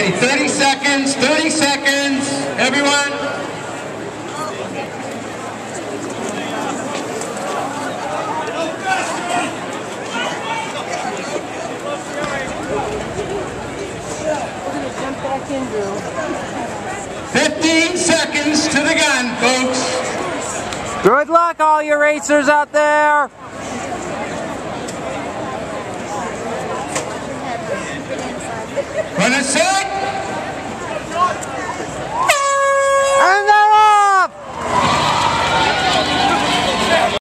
Okay, 30 seconds, everyone. Jump back in, Drew. 15 seconds to the gun, folks. Good luck, all you racers out there. Run it,